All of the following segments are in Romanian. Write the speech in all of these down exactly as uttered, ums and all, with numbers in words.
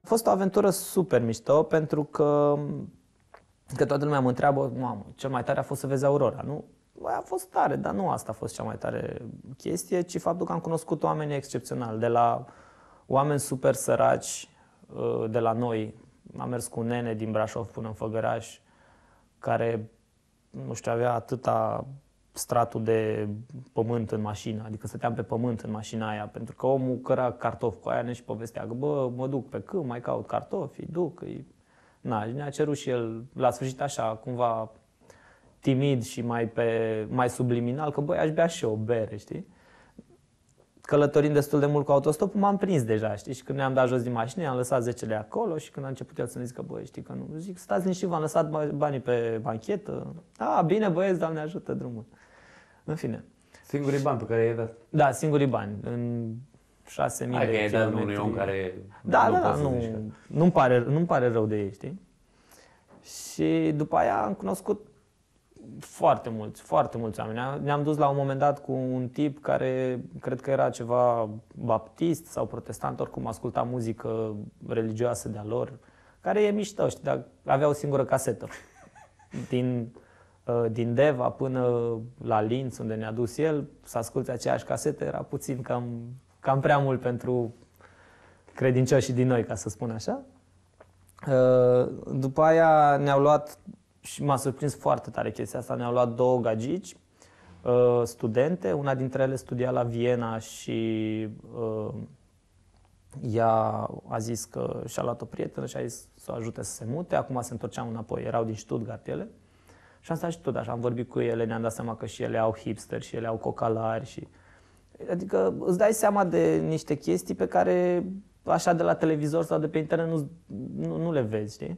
fost o aventură super mișto pentru că, că toată lumea mă întreabă, mamă, cel mai tare a fost să vezi aurora, nu? Bă, a fost tare, dar nu asta a fost cea mai tare chestie, ci faptul că am cunoscut oameni excepționali, de la oameni super săraci de la noi. Am mers cu un nene din Brașov până în Făgăraș, care, nu știu, avea atâta stratul de pământ în mașină, adică stăteam pe pământ în mașina aia, pentru că omul căra cartofi cu aia, ne și povestea că, bă, mă duc pe câmp, mai caut cartofi, duc, îi... Na, ne-a cerut și el, la sfârșit așa, cumva timid și mai, pe, mai subliminal, că, băi, aș bea și eu o bere, știi? Călătorind destul de mult cu autostopul, m-am prins deja, știi? Și când ne-am dat jos din mașină, am lăsat zece lei acolo și când a început el să-mi zică, băi, știi că nu, zic, stați liniștit, v-am lăsat banii pe banchetă. A, bine, băieți, Doamne ajută drumul. În fine. Singurii bani pe care i-ai dat? Da, singurii bani, în șase mii de kilometri. Hai că i-ai dat unui om care da, nu da, da, nu, nu-mi pare, nu-mi pare rău de ei, știi? Și după aia am cunoscut foarte mulți, foarte mulți oameni. Ne-am dus la un moment dat cu un tip care cred că era ceva baptist sau protestant, oricum asculta muzică religioasă de-a lor, care e mișto, știi, dar avea o singură casetă. Din, din Deva până la Linz, unde ne-a dus el, să asculte aceeași casetă, era puțin cam, cam prea mult pentru credincioșii din noi, ca să spun așa. După aia ne-au luat, și m-a surprins foarte tare chestia asta, ne-au luat două gagici, studente, una dintre ele studia la Viena și ea a zis că și-a luat o prietenă și a zis să o ajute să se mute, acum se întorceam înapoi, erau din Stuttgart ele. Și am stat și tot așa, am vorbit cu ele, ne-am dat seama că și ele au hipster și ele au cocalari și... Adică îți dai seama de niște chestii pe care așa de la televizor sau de pe internet nu, nu, nu le vezi, știi?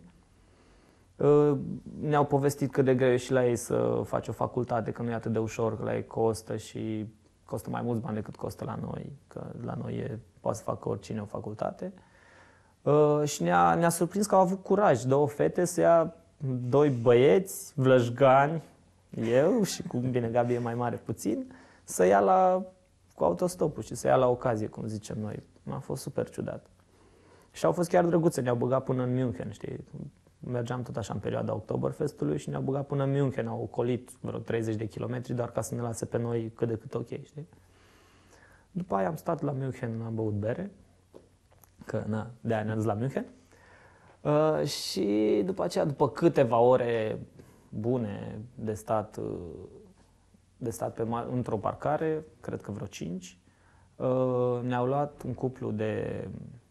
Ne-au povestit cât de greu e și la ei să faci o facultate, că nu e atât de ușor, că la ei costă și costă mai mulți bani decât costă la noi, că la noi e, poate să facă oricine o facultate. Și ne-a, ne-a surprins că au avut curaj, două fete să ia doi băieți, vlășgani, eu și cu bine Gabi e mai mare puțin, să ia la, cu autostopul și să ia la ocazie, cum zicem noi. A fost super ciudat. Și au fost chiar drăguțe, ne-au băgat până în München, știi? Mergeam tot așa în perioada Oktoberfestului și ne-au băgat până în München, au ocolit vreo treizeci de kilometri, doar ca să ne lase pe noi cât de cât ok, știi? După aia am stat la München, am băut bere, că na, de-aia ne-am dus la München. Uh, și după aceea, după câteva ore bune de stat, de stat pe, într-o parcare, cred că vreo cinci, uh, ne-au luat un cuplu de,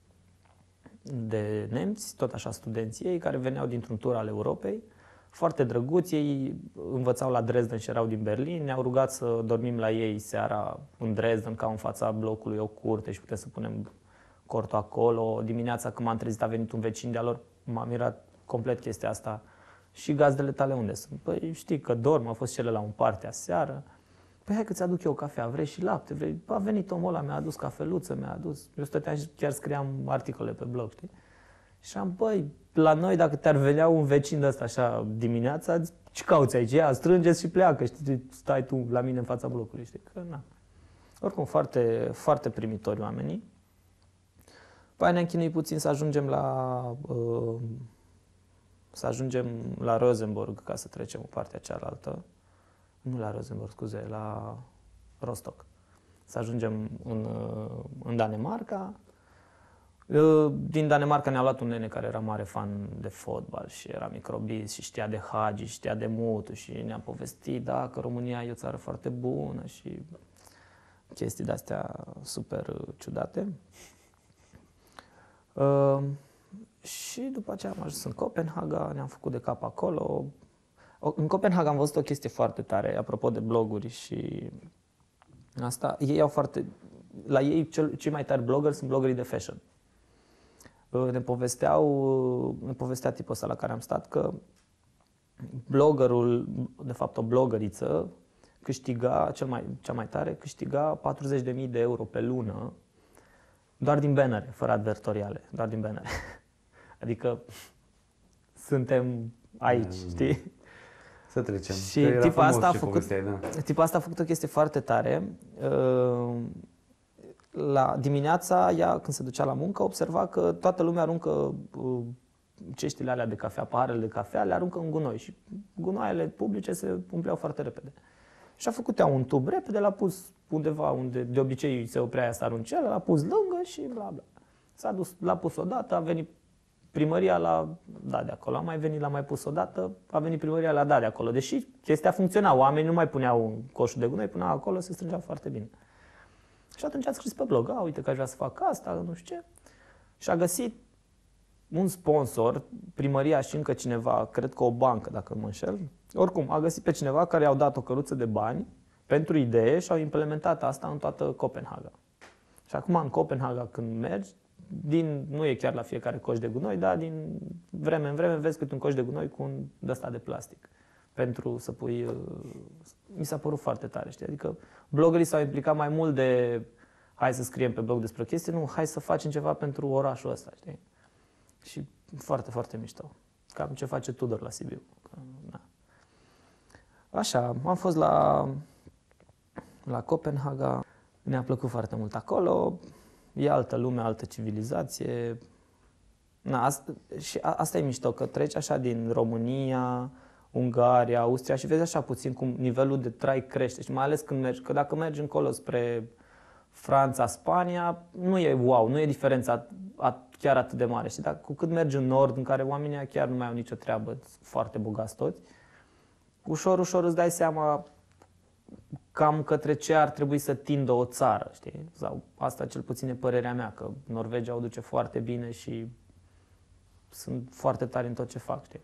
de nemți, tot așa studenții ei, care veneau dintr-un tur al Europei, foarte drăguți, ei învățau la Dresden și erau din Berlin, ne-au rugat să dormim la ei seara în Dresden, ca în fața blocului o curte și putem să punem cortul acolo. Dimineața când m-am trezit a venit un vecin de-a lor, m-a mirat complet chestia asta. Și gazdele tale unde sunt? Păi știi că dorm, au fost cele la un party aseară. Păi hai că ți-aduc eu cafea, vrei și lapte, vrei? A venit omul ăla, mi-a adus cafeluță, mi-a adus. Eu stăteam și chiar scriam articole pe blog, știi? Și am, băi, la noi dacă te-ar venea un vecin de ăsta așa dimineața, ce cauți aici? Ia, strângeți și pleacă, știi? Stai tu la mine în fața blocului, știi? Că na. Oricum, foarte, foarte primitori oamenii. Păi ne-am chinuit puțin să ajungem la uh, să ajungem la Rosenborg ca să trecem în partea cealaltă. Nu la Rosenborg, scuze, la Rostock. Să ajungem în, uh, în Danemarca. Uh, din Danemarca ne-a luat un nene care era mare fan de fotbal și era microbist și știa de Hagi, știa de Mutu și ne-a povestit, da, că România e o țară foarte bună și chestii de-astea super ciudate. Uh, și după aceea am ajuns în Copenhaga, ne-am făcut de cap acolo. În Copenhaga am văzut o chestie foarte tare, apropo de bloguri și asta. Ei au foarte, la ei cel, cei mai tari bloggeri sunt bloggerii de fashion. Uh, ne povesteau, ne povestea tipul ăsta la care am stat că bloggerul, de fapt o blogăriță, câștiga, cel mai, cea mai tare, câștiga patruzeci de mii de euro pe lună doar din bannere, fără advertoriale, doar din bannere. Adică suntem aici, știi? Să trecem. Și tipa asta, a făcut, da. tipa asta a făcut o chestie foarte tare. la dimineața, ea când se ducea la muncă, observa că toată lumea aruncă uh, ceștile alea de cafea, paharele de cafea, le aruncă în gunoi și gunoaiele publice se umpleau foarte repede. Și a făcut ea un tub repede, l-a pus undeva unde de obicei se oprea aia să arunce, l-a pus lângă și bla bla. S-a dus, l-a pus odată, a venit primăria, l-a dat de acolo, a mai venit, l-a mai pus odată, a venit primăria, l-a dat de acolo. Deși chestia funcționa, oamenii nu mai puneau un coșul de gunoi, puneau acolo, se strângeau foarte bine. Și atunci a scris pe blog, a, uite că aș vrea să fac asta, nu știu ce. Și a găsit un sponsor, primăria și încă cineva, cred că o bancă, dacă nu mă înșel. Oricum, a găsit pe cineva care i-au dat o căruță de bani pentru idee și au implementat asta în toată Copenhaga. Și acum în Copenhaga când mergi, din, nu e chiar la fiecare coș de gunoi, dar din vreme în vreme vezi câte un coș de gunoi cu un de-ăsta de plastic. Pentru să pui... Mi s-a părut foarte tare, știi? Adică bloggerii s-au implicat mai mult de hai să scriem pe blog despre chestii, nu, hai să facem ceva pentru orașul ăsta, știi? Și foarte, foarte mișto. Cam ce face Tudor la Sibiu. Da. Așa, am fost la, la Copenhaga, ne-a plăcut foarte mult acolo, e altă lume, altă civilizație. Na, asta, și a, asta e mișto, că treci așa din România, Ungaria, Austria și vezi așa puțin cum nivelul de trai crește și mai ales când mergi, că dacă mergi încolo spre Franța, Spania, nu e wow, nu e diferența chiar atât de mare. Și dacă, cu cât mergi în nord, în care oamenii chiar nu mai au nicio treabă, foarte bogați toți, ușor, ușor îți dai seama cam către ce ar trebui să tindă o țară, știi? Sau asta cel puțin e părerea mea, că Norvegia o duce foarte bine și sunt foarte tari în tot ce fac, știi?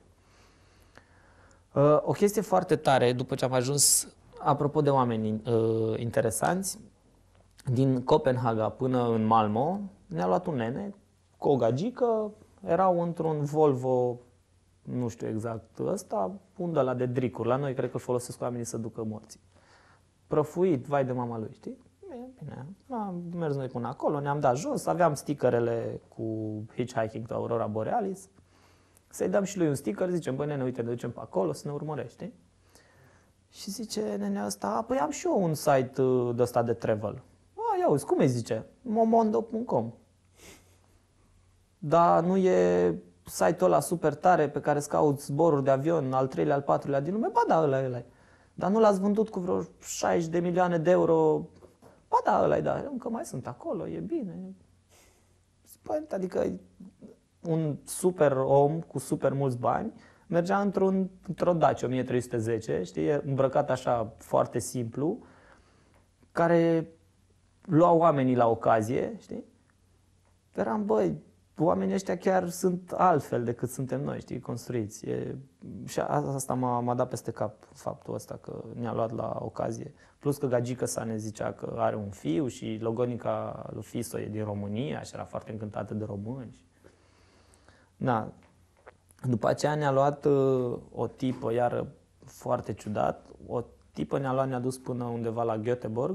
O chestie foarte tare, după ce am ajuns, apropo de oameni uh, interesanți, din Copenhaga până în Malmö, ne-a luat un nene cu o gagică, erau într-un Volvo, nu știu exact ăsta, undă la de dricuri. La noi cred că îl folosesc oamenii să ducă morții. Prăfuit, vai de mama lui, știi? Bine, am mers noi până acolo, ne-am dat jos, aveam stickerele cu Hitchhiking to Aurora Borealis. Să-i dăm și lui un sticker, zicem, bă, nene, uite, ne ducem pe acolo să ne urmărești. Și zice nenea ăsta, păi am și eu un site de ăsta de travel. A, ia uzi, cum îi zice? momondo punct com. Dar nu e site-ul ăla super tare pe care îți cauți zboruri de avion, al treilea, al patrulea din lume? Ba da, ăla e, ăla e. Dar nu l-ați vândut cu vreo șaizeci de milioane de euro? Ba da, ăla e, da, încă mai sunt acolo, e bine. Păi, adică un super om cu super mulți bani mergea într-un, într-o Dacia o mie trei sute zece, știi, îmbrăcat așa foarte simplu, care lua oamenii la ocazie, știi? Eram, băi, oamenii ăștia chiar sunt altfel decât suntem noi, știi, construiți. E, și asta m-a, m-a dat peste cap, faptul ăsta, că ne-a luat la ocazie. Plus că gagică sa ne zicea că are un fiu și logonica lui Fiso e din România și era foarte încântată de români. Da. După aceea ne-a luat uh, o tipă, iar foarte ciudat, o tipă ne-a luat, ne-a dus până undeva la Göteborg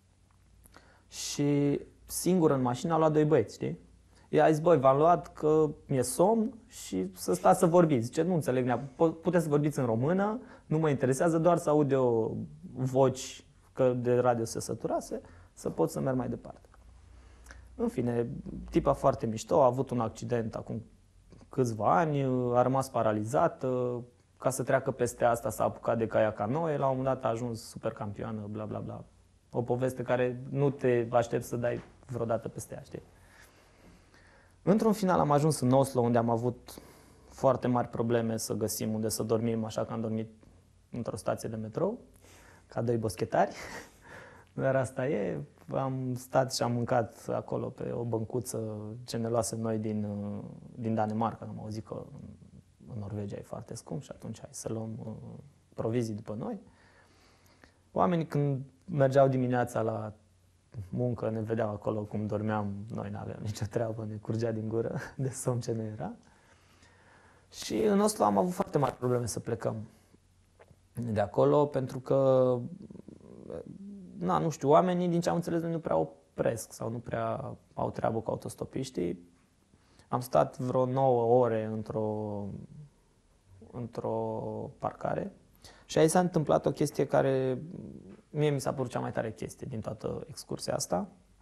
și singură în mașină a luat doi băieți, știi? I-a zis, băi, v-am luat că mi-e somn și să stați să vorbiți. Zice, nu înțeleg, puteți să vorbiți în română, nu mă interesează, doar să aud eu voci, că de radio se săturase, să pot să merg mai departe. În fine, tipa foarte mișto, a avut un accident acum câțiva ani, a rămas paralizat, ca să treacă peste asta s-a apucat de caia canoe, la un moment dat a ajuns super campioană, bla bla bla. O poveste care nu te aștepți să dai vreodată peste ea, știi? Într-un final am ajuns în Oslo, unde am avut foarte mari probleme să găsim unde să dormim, așa că am dormit într-o stație de metrou, ca doi boschetari. Dar asta e, am stat și am mâncat acolo pe o băncuță ce ne luasem noi din, din Danemarca, am auzit că în Norvegia e foarte scump și atunci hai să luăm uh, provizii după noi. Oamenii când mergeau dimineața la muncă, ne vedeau acolo cum dormeam, noi n-aveam nicio treabă, ne curgea din gură de somn ce ne era. Și în Oslo am avut foarte mari probleme să plecăm de acolo, pentru că, na, nu știu, oamenii, din ce am înțeles, nu prea opresc sau nu prea au treabă cu autostopiștii. Am stat vreo nouă ore într-o, într-o parcare și aici s-a întâmplat o chestie care mie mi s-a părut cea mai tare chestie din toată excursia asta.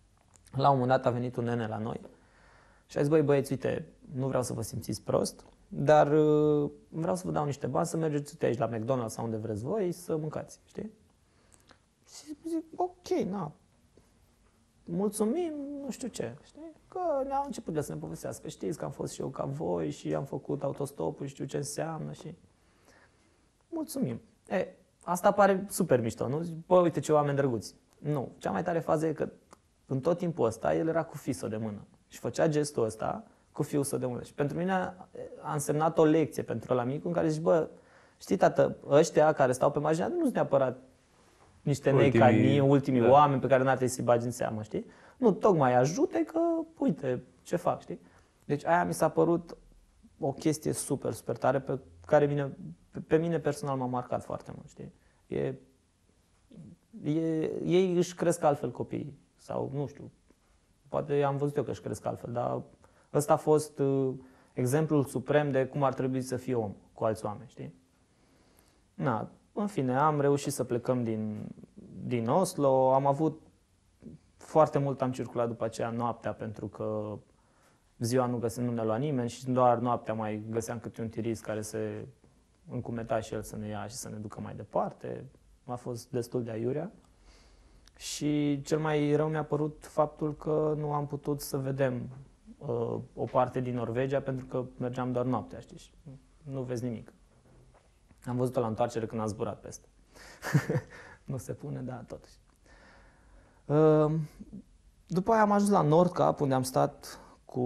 La un moment dat a venit un nene la noi și a zis, băi băieți, uite, nu vreau să vă simțiți prost, dar uh, vreau să vă dau niște bani să mergeți uite, aici la McDonald's sau unde vreți voi să mâncați, știi? Și zic, ok, na, mulțumim, nu știu ce, știi? Că ne-au început de să ne povestească, știți că am fost și eu ca voi și am făcut autostopul, știu ce înseamnă și... Mulțumim. E, asta pare super mișto, nu? Bă, uite ce oameni drăguți. Nu, cea mai tare fază e că în tot timpul ăsta el era cu fisul de mână și făcea gestul ăsta cu fiul său de mână. Și pentru mine a însemnat o lecție pentru ăla mic în care zici, bă, știi tată, ăștia care stau pe marginea nu sunt neapărat niște necani, ultimii da. oameni pe care n-ar trebui să-i bagi în seamă, știi? Nu, tocmai ajute că, uite, ce fac, știi? Deci aia mi s-a părut o chestie super, super tare pe care mine, pe mine personal m-a marcat foarte mult, știi? E, e, ei își cresc altfel copiii sau, nu știu, poate am văzut eu că își cresc altfel, dar ăsta a fost uh, exemplul suprem de cum ar trebui să fie om cu alți oameni, știi? Na, în fine, am reușit să plecăm din, din Oslo, am avut foarte mult, am circulat după aceea noaptea pentru că ziua nu găseam, nu ne lua nimeni și doar noaptea mai găseam câte un tirist care se încumeta și el să ne ia și să ne ducă mai departe. A fost destul de aiurea. Și cel mai rău mi-a părut faptul că nu am putut să vedem uh, o parte din Norvegia pentru că mergeam doar noaptea, știi? Și nu vezi nimic. Am văzut-o la întoarcere când am zburat peste. Nu se pune, dar totuși. Uh, după aia am ajuns la Nordkapp, unde am stat cu,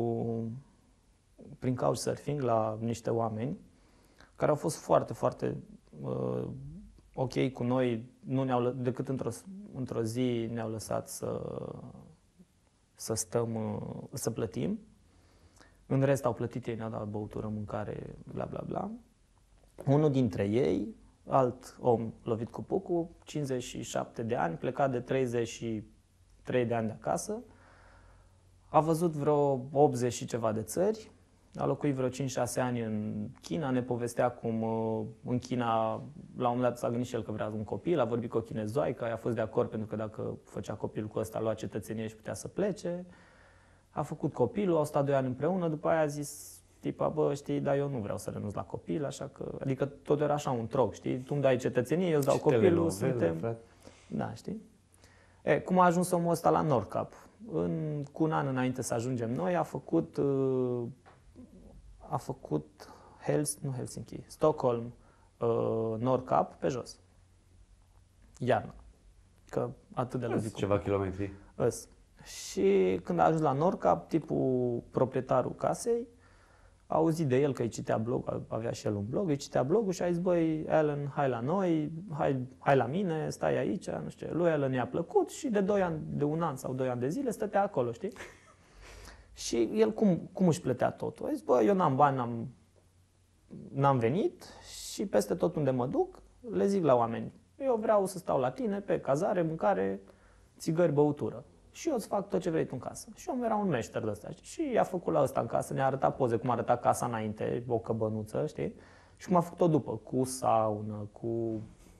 prin couchsurfing la niște oameni care au fost foarte, foarte uh, ok cu noi. Nu ne-au, decât într-o, într-o zi ne-au lăsat să, să stăm, uh, să plătim. În rest au plătit ei, ne-au dat băutură, mâncare, bla bla bla. Unul dintre ei, alt om lovit cu pucul, cincizeci și șapte de ani, plecat de treizeci și trei de ani de acasă, a văzut vreo optzeci și ceva de țări, a locuit vreo cinci șase ani în China, ne povestea cum în China, la un moment dat s-a gândit și el că vrea un copil, a vorbit cu o chinezoaică, a fost de acord pentru că dacă făcea copilul cu ăsta, lua cetățenie și putea să plece. A făcut copilul, au stat doi ani împreună, după aia a zis, tipa, bă, știi, dar eu nu vreau să renunț la copil, așa că, adică tot era așa un troc, știi, tu îmi dai cetățenie, eu îți dau copilul, suntem... Frate. Da, știi? E, cum a ajuns omul ăsta la Nordkapp? În, cu un an înainte să ajungem noi, a făcut, a făcut Hels, nu Helsinki, Stockholm, Nordkapp pe jos. Iarna. Că atât de lăzit. Ceva kilometri. Îs. Și când a ajuns la Nordkapp, tipul, proprietarul casei, a auzit de el că îi citea blog, avea și el un blog, îi citea blogul și a zis, băi, Alan, hai la noi, hai, hai la mine, stai aici, nu știu, lui Alan i-a plăcut și de doi ani, de un an sau doi ani de zile stătea acolo, știi? Și el cum, cum își plătea totul? A zis, bă, eu n-am bani, n-am, n-am venit și peste tot unde mă duc, le zic la oameni, eu vreau să stau la tine pe cazare, mâncare, țigări, băutură. Și eu îți fac tot ce vrei tu în casă. Și omul era un meșter de ăsta, știi? Și i-a făcut la ăsta în casă, ne-a arătat poze cum arăta casa înainte, o căbănuță, știi? Și cum a făcut-o după, cu saună, cu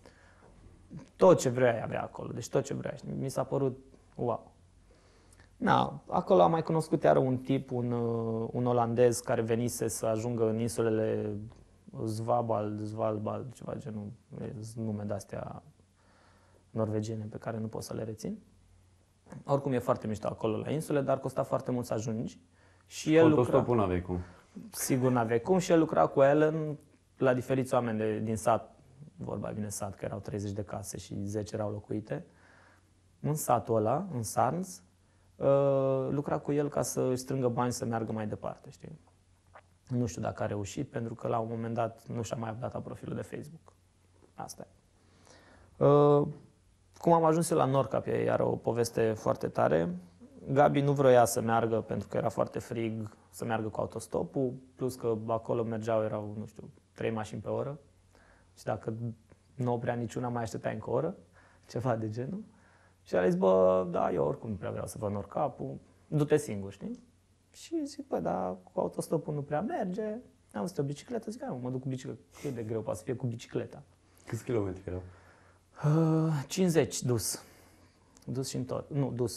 tot ce vrea avea acolo, deci tot ce vrea. Mi s-a părut wow. Na, acolo am mai cunoscut iară un tip, un, un olandez care venise să ajungă în insulele Svalbard, Svalbard, ceva genul, nume de-astea norvegiene pe care nu pot să le rețin. Oricum e foarte mișto acolo la insule, dar costa foarte mult să ajungi. Și el lucra... n-aveai cum. Sigur n-aveai cum și el lucra cu Alan la diferiți oameni de, din sat, vorba bine sat, că erau treizeci de case și zece erau locuite. În satul ăla, în Sarns, uh, lucra cu el ca să își strângă bani să meargă mai departe, știi? Nu știu dacă a reușit, pentru că la un moment dat nu și-a mai updatat profilul de Facebook. Asta e. Uh, Cum am ajuns eu la Nordkapp, e iar o poveste foarte tare. Gabi nu vroia să meargă pentru că era foarte frig, să meargă cu autostopul, plus că acolo mergeau, erau, nu știu, trei mașini pe oră. Și dacă nu oprea niciuna, mai așteptai încă o oră, ceva de genul. Și a zis, bă, da, eu oricum nu prea vreau să văd Nordkappul, du-te singur, știi? Și zic, bă, dar cu autostopul nu prea merge. Am văzut o bicicletă, zic, mă duc cu bicicletă, cât de greu poate să fie cu bicicleta. Câți kilometri erau? cincizeci dus. Dus și întorc. Nu, dus.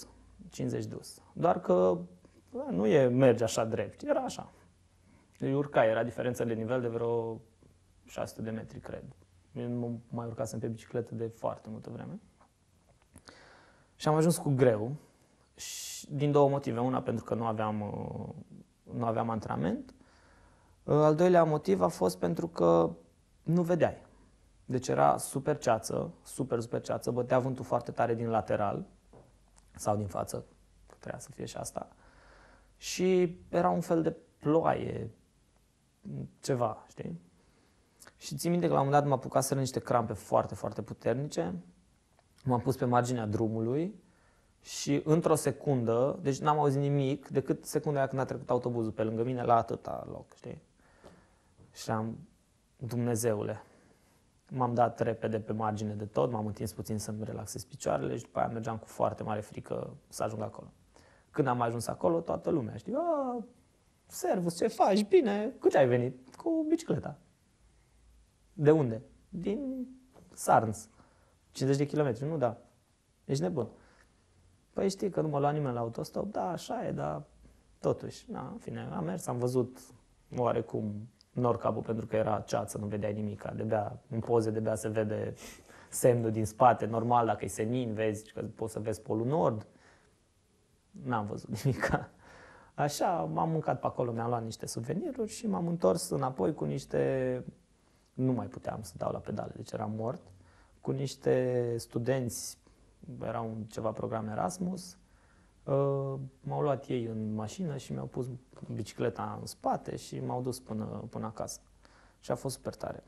cincizeci dus. Doar că bă, nu e merge așa drept, era așa. Deci urca, era diferență de nivel de vreo șase sute de metri, cred. Eu nu mai urcasem pe bicicletă de foarte multă vreme. Și am ajuns cu greu, și din două motive. Una, pentru că nu aveam, nu aveam antrenament. Al doilea motiv a fost pentru că nu vedeai. Deci era super ceață, super, super ceață, bătea vântul foarte tare din lateral sau din față, că trebuia să fie și asta. Și era un fel de ploaie, ceva, știi? Și țin minte că la un moment dat m-a apucaseră niște crampe foarte, foarte puternice. M-am pus pe marginea drumului și într-o secundă, deci n-am auzit nimic decât secunda aia când a trecut autobuzul pe lângă mine la atâta loc, știi? Și am, Dumnezeule, m-am dat repede pe margine de tot, m-am întins puțin să-mi relaxez picioarele și după aia mergeam cu foarte mare frică să ajung acolo. Când am ajuns acolo, toată lumea, știi, a, servus, ce faci? Bine, cu ce ai venit? Cu bicicleta. De unde? Din Sarns. cincizeci de kilometri, nu? Da. Ești nebun. Păi știi că nu mă lua nimeni la autostop? Da, așa e, dar totuși, na, în fine, am mers, am văzut oarecum Nordkapul pentru că era ceață, nu vedeai nimic. De-abia, în poze de-abia se vede semnul din spate. Normal, dacă e senin, vezi că poți să vezi Polul Nord. N-am văzut nimic. Așa, m-am mâncat pe acolo, mi-am luat niște suveniruri și m-am întors înapoi cu niște... Nu mai puteam să dau la pedale, deci eram mort. Cu niște studenți, era un ceva program Erasmus. M-au luat ei în mașină și mi-au pus bicicleta în spate și m-au dus până, până acasă. Și a fost super tare.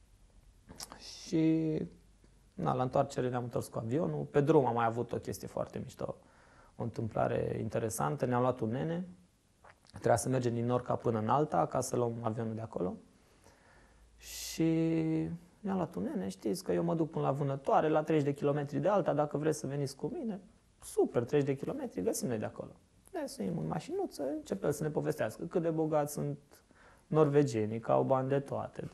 Și na, la întoarcere ne-am întors cu avionul. Pe drum am mai avut o chestie foarte mișto, o întâmplare interesantă. Ne-am luat un nene, trebuia să mergem din Nordkap până în Alta ca să luăm avionul de acolo. Și ne-am luat un nene, știți că eu mă duc până la Vânătoare, la treizeci de kilometri de Alta, dacă vreți să veniți cu mine. Super, treizeci de kilometri, găsim noi de acolo. Ne suim în mașinuță, începem să ne povestească cât de bogați sunt norvegienii, că au bani de toate.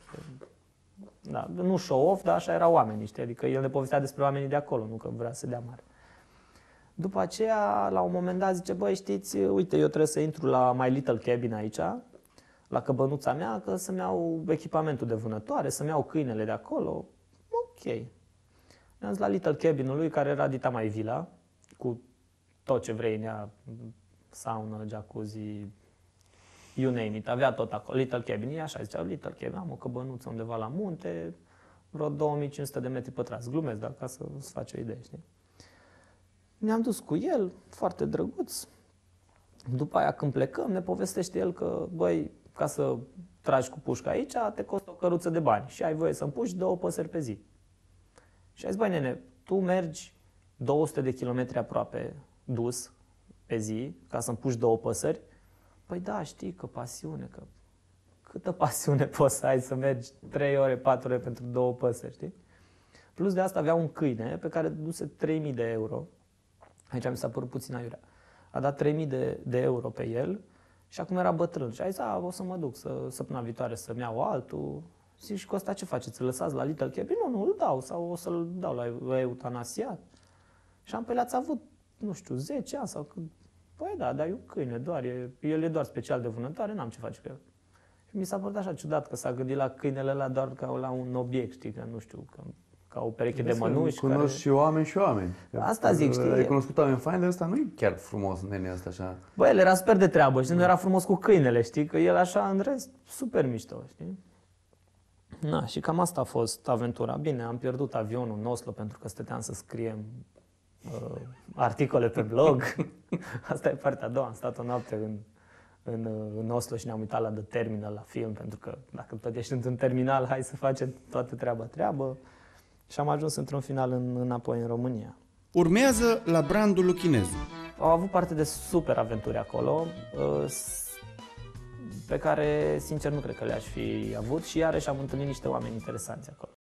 Da, nu show-off, dar așa erau oamenii, știi? Adică el ne povestea despre oamenii de acolo, nu că vrea să dea mare. După aceea, la un moment dat, zice, băi, știți, uite, eu trebuie să intru la My Little Cabin aici, la căbănuța mea, că să-mi iau echipamentul de vânătoare, să-mi iau câinele de acolo. Ok. Ne-am zis la Little Cabin-ul lui, care era dita mai vila, cu tot ce vrei în ea, saună, jacuzzi, you name it, avea tot acolo. Little Cabin, e așa, zicea, Little Cabin, am o căbănuță undeva la munte, vreo două mii cinci sute de metri pătrați. Glumesc, dar ca să-ți faci o idee, știi? Ne-am dus cu el, foarte drăguț. După aia, când plecăm, ne povestește el că, băi, ca să tragi cu pușca aici, te costă o căruță de bani și ai voie să împuși două păsări pe zi. Și ai zis, băi, nene, tu mergi două sute de kilometri aproape dus pe zi ca să împuși două păsări? Păi da, știi că pasiune, că câtă pasiune poți să ai să mergi trei ore, patru ore pentru două păsări, știi? Plus de asta avea un câine pe care duse trei mii de euro. Aici mi s-a părut puțin aiurea. A dat trei mii de, de euro pe el și acum era bătrân. Și a zis, a, o să mă duc să, săptămâna viitoare să-mi iau altul. Zic, și cu ăsta ce faceți? Îl lăsați la Little Cabin? Nu, nu, îl dau sau o să-l dau la, la eutanasiat. Și am, păi l-ați avut, nu știu, zece ani sau cât? Păi da, dar e un câine, doar, e, el e doar special de vânătoare, n-am ce face cu el. Și mi s-a părut așa ciudat că s-a gândit la câinele ăla doar ca la un obiect, știi, că nu știu, că, ca o pereche de mănuși. Cunosc care... și oameni și oameni. Asta zic, știi? Ai cunoscut oameni faini, dar ăsta nu e chiar frumos, nene, ăsta așa. Bă, el era super de treabă, știi, nu era frumos cu câinele, știi, că el așa, în rest, super mișto, știi? Na, și cam asta a fost aventura. Bine, am pierdut avionul în Oslo pentru că stăteam să scriem uh, articole pe blog. Asta e partea a doua. Am stat o noapte în, în, în Oslo și ne-am uitat la The Terminal, la film, pentru că dacă tot ești într-un terminal, hai să facem toată treaba treabă. Și am ajuns într-un final în, înapoi în România. Urmează la brandul Luchinezu. Au avut parte de super aventuri acolo, pe care, sincer, nu cred că le-aș fi avut și iarăși am întâlnit niște oameni interesanți acolo.